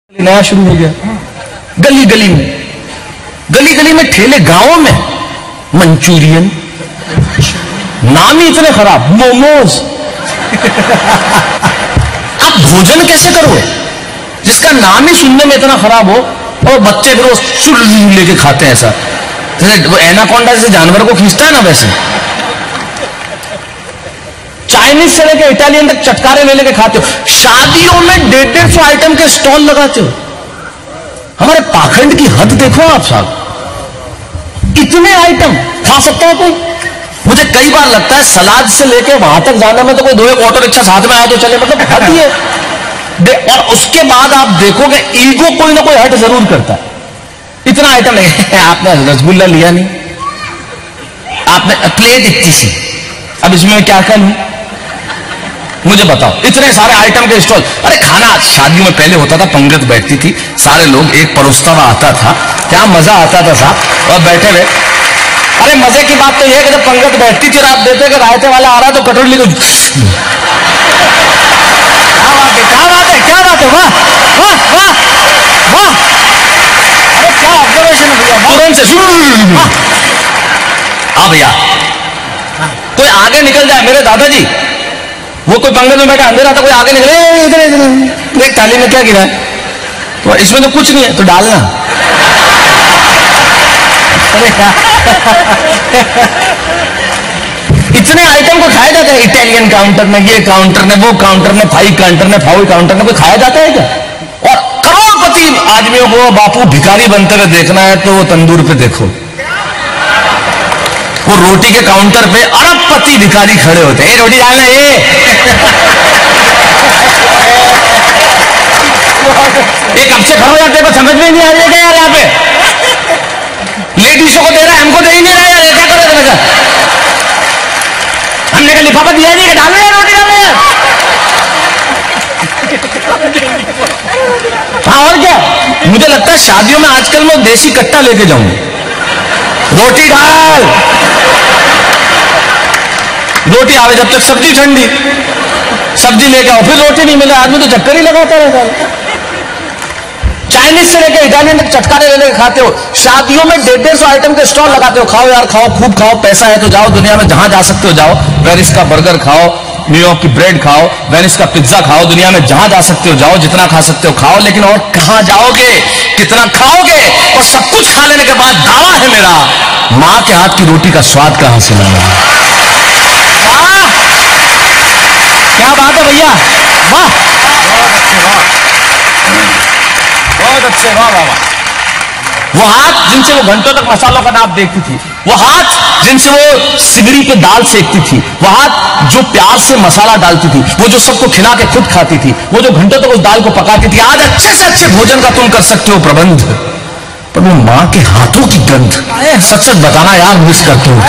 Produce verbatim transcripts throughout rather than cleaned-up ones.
नया शुरू हो गया। गली गली में गली गली में ठेले, गांवों में मंचूरियन, नाम ही इतने खराब, मोमोज। आप भोजन कैसे करोगे जिसका नाम ही सुनने में इतना खराब हो, और बच्चे फिर वो लेके खाते हैं ऐसा, जैसे वो एनाकोंडा जैसे जानवर को खींचता है ना वैसे। चाइनीज से लेके इटालियन तक चटकारे ले लेके खाते हो। शादियों में डेढ़ डेढ़ सौ आइटम के स्टॉल लगाते हो। हमारे पाखंड की हद देखो आप साहब, इतने आइटम खा सकता है कोई? मुझे कई बार लगता है सलाद से लेके वहां तक जाने में तो कोई दो एक ऑटो रिक्शा साथ में आया तो चले, मतलब हद ही है। और उसके बाद आप देखोगे ईगो कोई ना कोई हट जरूर करता है। इतना आइटम है, आपने रसगुल्ला लिया नहीं, आपने प्लेट इतनी सी, अब इसमें क्या क्या लूं मुझे बताओ। इतने सारे आइटम के स्टॉल। अरे खाना शादियों में पहले होता था, पंगत बैठती थी, सारे लोग एक परोसता हुआ आता था, क्या मजा आता था साहब, और बैठे हुए। अरे मजे की बात तो यह है कि जब पंगत बैठती थी और आप देखते कि रायते वाला आ रहा है तो कटोरी लेकर क्या बात है, क्या बात है, वाह वाह वाह वाह, अरे क्या ऑब्जर्वेशन है भैया, तुरंत से हाँ भैया। कोई आगे निकल जाए, मेरे दादाजी वो कोई पंगत में बैठा, अंधेरा था, कोई आगे निकले, इधर इधर एक थाली में क्या गिरा है, तो इसमें तो कुछ नहीं है, तो डालना। अरे इतने आइटम को खाया जाता है इटालियन काउंटर में, ये काउंटर में, वो काउंटर में, फाइव काउंटर में, फाइव काउंटर में, कोई खाया जाता है क्या? और करोड़पति आदमियों को बापू भिखारी बनते हुए देखना है तो वो तंदूर पे देखो, वो रोटी के काउंटर पे अरबपति भिखारी खड़े होते हैं, रोटी डालना ये। एक कब से खड़े जाते को समझ में नहीं आ रही है यार, यहाँ पे लेडीजों को दे रहा है, हमको दे ही नहीं रहा यार, क्या करें तुम्हें? हमने का लिफाफा दिया नहीं, डालना है रोटी डालना है। हाँ और क्या, मुझे लगता है शादियों में आजकल मैं देसी कट्टा लेके जाऊंगा, रोटी डाल, रोटी आवे जब तक सब्जी ठंडी, सब्जी लेके आओ, फिर रोटी नहीं मिले, आदमी तो चक्कर ही लगाता रहता है। चाइनीज से लेके इटालियन तक चटकारे ले लेके खाते हो। शादियों में डेढ़ डेढ़ सौ आइटम के स्टॉल लगाते हो, खाओ यार खाओ, खूब खाओ, पैसा है तो जाओ, दुनिया में जहां जा सकते हो जाओ, पेरिस का बर्गर खाओ, न्यूयॉर्क की ब्रेड खाओ, वेनिस का पिज्जा खाओ, दुनिया में जहां जा सकते हो जाओ, जितना खा सकते हो खाओ, लेकिन और कहां जाओगे, कितना खाओगे? और सब कुछ खा लेने के बाद दावा है मेरा, मां के हाथ की रोटी का स्वाद कहां से लाना? क्या बात है भैया, वाह, बहुत अच्छे, वाह वाह वाह। वो हाथ जिनसे वो घंटों तक मसालों का नाप देखती थी, वो हाथ जिनसे वो सिगड़ी पे दाल सेकती थी, वो हाथ जो प्यार से मसाला डालती थी, वो जो सबको खिला के खुद खाती थी, वो जो घंटों तक उस दाल को पकाती थी। आज अच्छे से अच्छे भोजन का तुम कर सकते हो प्रबंध, पर वो मां के हाथों की गंध, सच सच बताना यार मिस करते हो?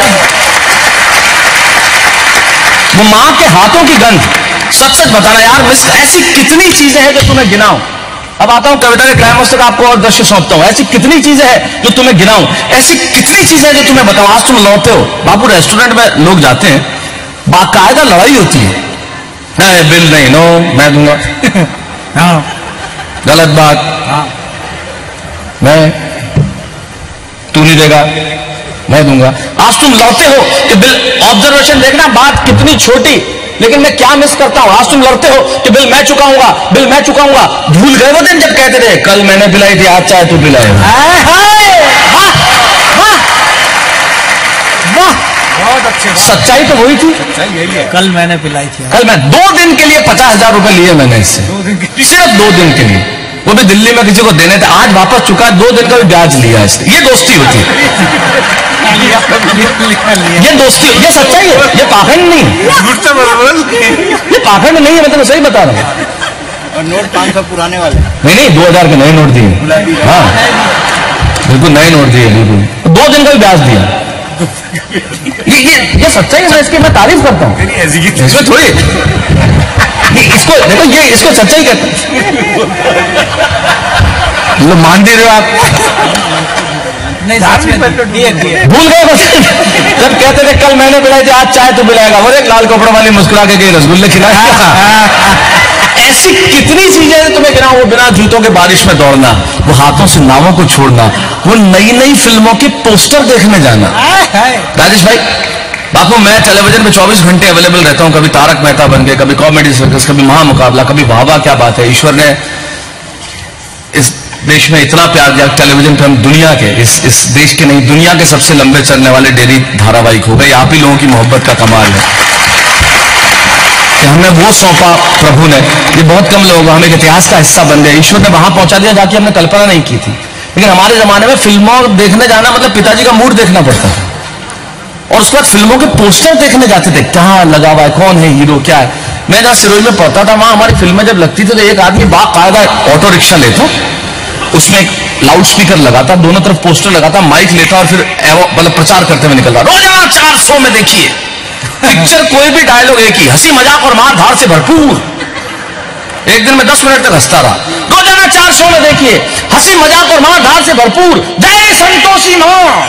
वो मां के हाथों की गंध, सच सच बताना यार मिस। ऐसी कितनी चीजें हैं जो तुम्हें गिनाऊं? अब आता हूं कविता के क्लाइमेक्स तक, आपको और दृश्य सौंपता हूं। ऐसी कितनी चीजें हैं जो तुम्हें गिनाऊं, ऐसी कितनी चीजें हैं जो तुम्हें बताऊं। आज तुम लौटे हो बापू, रेस्टोरेंट में लोग जाते हैं, बाकायदा लड़ाई होती है, नहीं बिल नहीं, नो मैं दूंगा, हाँ गलत बात, हाँ मैं, तू नहीं देगा मैं दूंगा। आज तुम लड़ते हो कि बिल, ऑब्जर्वेशन देखना, बात कितनी छोटी, लेकिन मैं क्या मिस करता हूं। आज तुम लड़ते हो कि बिल मैं चुकाऊंगा, बिल मैं चुकाऊंगा। भूल गए वो दिन जब कहते थे कल मैंने पिलाई थी, आज चाहे तू पिलाए। बहुत अच्छे, सच्चाई तो वही थी, यही है, कल मैंने पिलाई थी, कल मैं दो दिन के लिए पचास हजार रुपए लिए मैंने इससे, सिर्फ दो दिन के लिए, वो भी दिल्ली में किसी को देने थे, आज वापस चुका, दो दिन का भी ब्याज लिया इसने। ये दोस्ती होती है, ये दोस्ती, ये सच्चाई है, ये पाखंड नहीं, ये पाखंड नहीं है, मैं तुम्हें सही बता रहा हूँ। और नोट पांच सौ पुराने वाले नहीं, नहीं दो हजार के नए नोट दिए, हाँ बिल्कुल नए नोट दिए, बिल्कुल दो दिन का भी ब्याज दिया। ये ये ये सच्चाई है, मैं इसकी मैं तारीफ करता हूँ, इसमें थोड़ी, इसको देखो, ये इसको सच्चाई कहते हैं। मान दे रहे हो आप? नहीं, भूल गए बस, जब कहते थे कल मैंने पिलाई थी, आज चाहे तो पिलाएगा, वो एक लाल कपड़ों वाली मुस्कुरा के गई रसगुल्ले खिलाए। ऐसी कितनी चीजें तुम्हें गिनाऊं, वो बिना जूतों के बारिश में दौड़ना, वो हाथों से नावों को छोड़ना, वो नई नई फिल्मों के पोस्टर देखने जाना। राजेश भाई, बापू मैं टेलीविजन पे चौबीस घंटे अवेलेबल रहता हूं, कभी तारक मेहता बन गए, कभी कॉमेडी सर्कस, कभी महामुकाबला, कभी वाह वाह क्या बात है। ईश्वर ने इस देश में इतना प्यार दिया, टेलीविजन पे हम दुनिया के, इस इस देश के नहीं दुनिया के सबसे लंबे चलने वाले डेयरी धारावाहिक हो गए। आप ही लोगों की मोहब्बत का कमाल है कि हमें वो सौंपा प्रभु ने। ये बहुत कम लोग हम एक इतिहास का हिस्सा बन गए। ईश्वर ने वहां पहुंचा दिया जाके हमने कल्पना नहीं की थी। लेकिन हमारे जमाने में फिल्मों देखने जाना मतलब पिताजी का मूड देखना पड़ता था, और उसके बाद फिल्मों के पोस्टर देखने जाते थे, कहाँ लगा हुआ है, कौन है हीरो, क्या है। मैं जहां सिरोही में पढ़ता था, वहां हमारी फिल्में जब लगती थी तो एक आदमी बाकायदा ऑटो रिक्शा लेता, उसमें एक लाउड स्पीकर लगाता, दोनों तरफ पोस्टर लगाता, माइक लेता और फिर मतलब प्रचार करते हुए निकलता, रोजाना चार सौ में देखिए पिक्चर, कोई भी डायलॉग एक ही, हंसी मजाक और मार धाड़ से भरपूर। एक दिन में दस मिनट तक हंसता रहा। रोजाना चार सौ में देखिए, हंसी मजाक और मार धाड़ से भरपूर, जय संतोषी मां।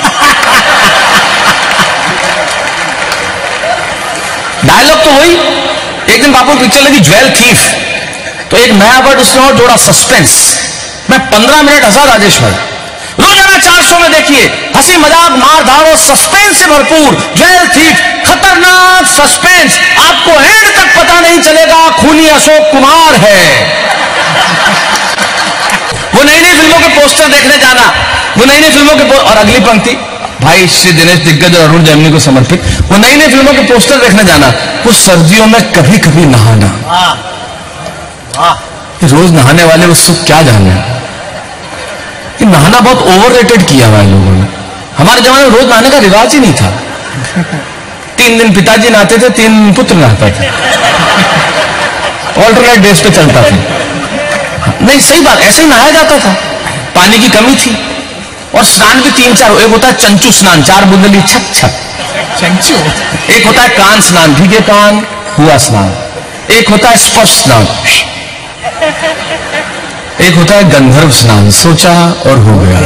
डायलॉग तो वही। एक दिन बापू पिक्चर लगी ज्वेल थीफ, तो एक नया वर्ड उसने और जोड़ा, सस्पेंस। मैं पंद्रह मिनट हंसा राजेश भाई। रोजाना चार सौ में देखिए, हंसी मजाक मार धाड़ और सस्पेंस से भरपूर, ज्वेल थीफ, खतरनाक सस्पेंस, आपको एंड तक पता नहीं चलेगा खूनी अशोक कुमार है। वो नई नई फिल्मों के पोस्टर देखने जाना, वो नई नई फिल्मों के, और अगली पंक्ति भाई श्री दिनेश दिग्गज और अरुण जैमिनी को समर्पित, वो नई नई फिल्मों के पोस्टर देखने जाना, वो सर्दियों में कभी कभी नहाना। रोज नहाने वाले वो सुख क्या जाने। कि नहाना बहुत ओवररेटेड किया हुआ है लोगों ने। हमारे जमाने में रोज नहाने का रिवाज ही नहीं था। तीन दिन पिताजी नहाते थे, तीन दिन पुत्र नहाता था, ऑल्टरनेट डेज पे चलता था। नहीं सही बात, ऐसे ही नहाया जाता था, पानी की कमी थी। और स्नान भी तीन चार, एक होता है चंचू स्नान, चार बूंदली छक छक चंचू, एक होता है कान स्नान, भीगे कान हुआ स्नान, एक होता है स्पर्श स्नान, एक होता है गंधर्व स्नान, सोचा और हो गया।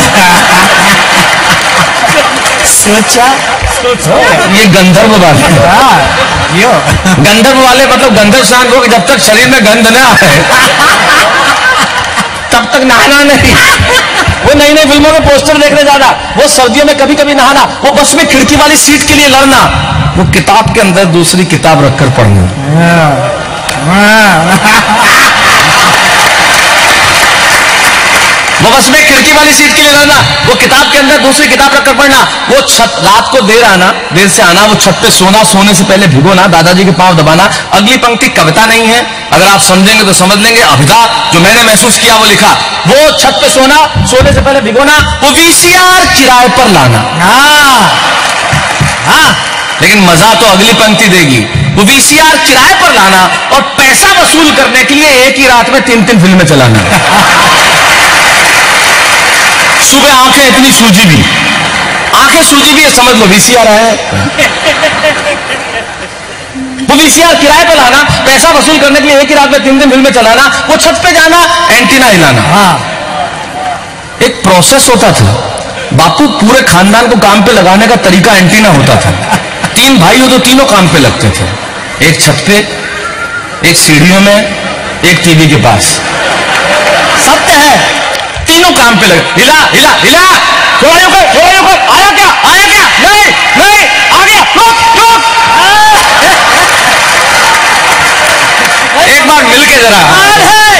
सोचा ये गंधर्व वाले, गंधर्व वाले मतलब गंधर्व स्नान को जब तक शरीर में गंध ना आए तब तक नहाना नहीं। वो नई नई फिल्मों में पोस्टर देखने जाना, वो सर्दियों में कभी कभी नहाना, वो बस में खिड़की वाली सीट के लिए लड़ना, वो किताब के अंदर दूसरी किताब रखकर पढ़ना। वो बस में खिड़की वाली सीट के लिए लड़ना, वो किताब के अंदर दूसरी किताब रखकर पढ़ना, वो छत रात को देर आना, देर से आना, वो छत पे सोना, सोने से पहले भिगोना, दादाजी के पांव दबाना। अगली पंक्ति कविता नहीं है, अगर आप समझेंगे तो समझ लेंगे। अभिधा जो मैंने महसूस किया वो लिखा, वो छत पे सोना, सोने से पहले भिगोना, वो वीसीआर किराए पर लाना। हाँ हाँ, लेकिन मजा तो अगली पंक्ति देगी, वो वीसीआर किराए पर लाना और पैसा वसूल करने के लिए एक ही रात में तीन तीन फिल्में चलाना। सुबह आंखें इतनी सूजी भी, आंखें सूजी भी है, समझ लो वीसीआर है। वो वीसीआर किराए पर लाना, पैसा वसूल करने के लिए एक ही रात में तीन दिन फिल्में चलाना, वो छत पे जाना, एंटीना हिलाना। हाँ, एक प्रोसेस होता था। बापू पूरे खानदान को काम पे लगाने का तरीका एंटीना होता था। तीन भाई हो तो तीनों काम पे लगते थे, एक छत पे, एक सीढ़ियों में, एक टीवी के पास। सत्य है, तीनों काम पे लगे। हिला हिला हिला, थोड़ा ऊपर थोड़ा ऊपर, आया क्या आया क्या, नहीं नहीं आ गया, रुक रुक। एक बार मिलके जरा